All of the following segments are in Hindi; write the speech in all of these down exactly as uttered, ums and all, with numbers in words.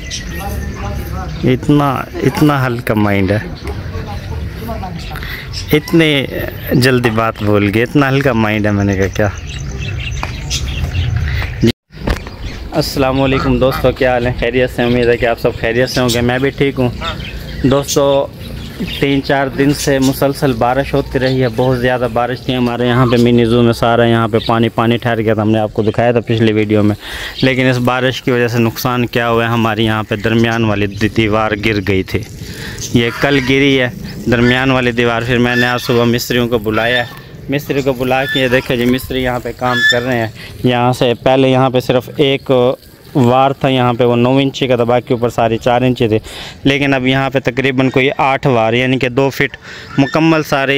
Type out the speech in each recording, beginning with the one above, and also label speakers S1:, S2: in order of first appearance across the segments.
S1: इतना इतना हल्का माइंड है, इतने जल्दी बात बोल गए, इतना हल्का माइंड है। मैंने कहा क्या। अस्सलाम वालेकुम दोस्तों, क्या हाल है? खैरियत से? उम्मीद है कि आप सब खैरियत से होंगे। मैं भी ठीक हूँ दोस्तों। तीन चार दिन से मुसलसल बारिश होती रही है, बहुत ज़्यादा बारिश थी हमारे यहाँ पे। मिनी ज़ू में सारा यहाँ पे पानी पानी ठहर गया था, हमने आपको दिखाया था पिछली वीडियो में। लेकिन इस बारिश की वजह से नुकसान क्या हुआ है, हमारी यहाँ पे दरमियान वाली दीवार गिर गई थी। ये कल गिरी है दरमियान वाली दीवार। फिर मैंने आज सुबह मिस्त्रियों को बुलाया, मिस्त्री को बुला के देखे जी मिस्त्री यहाँ पे काम कर रहे हैं। यहाँ से पहले यहाँ पे सिर्फ एक वार था, यहाँ पे वो नौ इंची का था, बाकी ऊपर सारी चार इंची थी। लेकिन अब यहाँ पे तकरीबन कोई आठ वार यानी कि दो फिट मुकम्मल सारे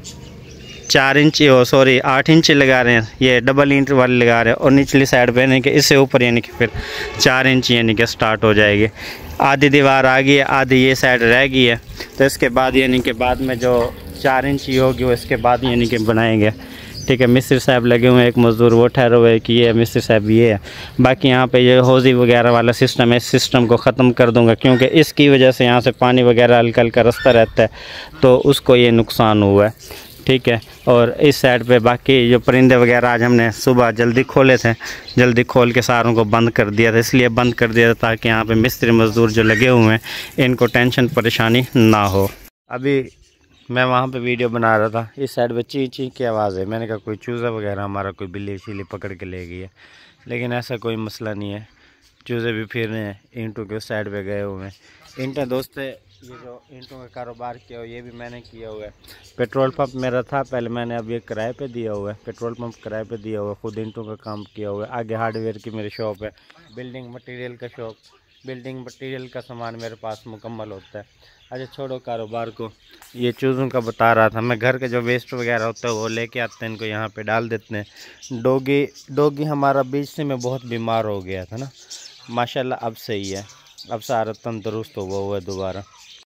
S1: चार इंची और सॉरी आठ इंची लगा रहे हैं। ये डबल इंच वाले लगा रहे हैं और निचली साइड पे यानी कि इससे ऊपर यानी कि फिर चार इंची यानी कि स्टार्ट हो जाएगी। आधी दीवार आ गई है, आधी ये साइड रह गई है। तो इसके बाद यानी कि बाद में जो चार इंची होगी वो इसके बाद यानी कि बनाएंगे। ठीक है, मिस्त्री साहब लगे हुए हैं, एक मज़दूर वो ठहरे हुए हैं कि ये मिस्त्री साहब ये है। बाकी यहाँ पे ये हौज़ी वगैरह वाला सिस्टम है, इस सिस्टम को ख़त्म कर दूंगा क्योंकि इसकी वजह से यहाँ से पानी वगैरह हल्का हल्का रास्ता रहता है, तो उसको ये नुकसान हुआ है। ठीक है, और इस साइड पे बाकी जो परिंदे वगैरह आज हमने सुबह जल्दी खोले थे, जल्दी खोल के सारों को बंद कर दिया था। इसलिए बंद कर दिया था ताकि यहाँ पे मिस्त्री मज़दूर जो लगे हुए हैं इनको टेंशन परेशानी ना हो। अभी मैं वहाँ पे वीडियो बना रहा था, इस साइड पे ची ची की आवाज़ है। मैंने कहा कोई चूज़ा वगैरह हमारा कोई बिल्ली शीली पकड़ के ले गई है, लेकिन ऐसा कोई मसला नहीं है। चूज़े भी फिर रहे हैं, ईंटों के उस साइड पे गए हुए हैं। ईंटें दोस्त ये जो ईंटों का कारोबार किया हो ये भी मैंने किया हुआ है। पेट्रोल पंप मेरा था पहले, मैंने अब ये किराए पे दिया हुआ है। पेट्रोल पंप किराए पे दिया हुआ है, खुद ईंटों का काम किया हुआ है। आगे हार्डवेयर की मेरी शॉप है, बिल्डिंग मटेरियल का शॉप, बिल्डिंग मटेरियल का सामान मेरे पास मुकम्मल होता है। अच्छा छोड़ो कारोबार को, ये चूज़ों का बता रहा था मैं। घर के जो वेस्ट वगैरह होता है वो लेके आते हैं, इनको यहाँ पे डाल देते हैं। डॉगी डॉगी हमारा बीच से में बहुत बीमार हो गया था ना, माशाल्लाह अब सही है, अब सारा तंदुरुस्त हुआ हुआ है दोबारा।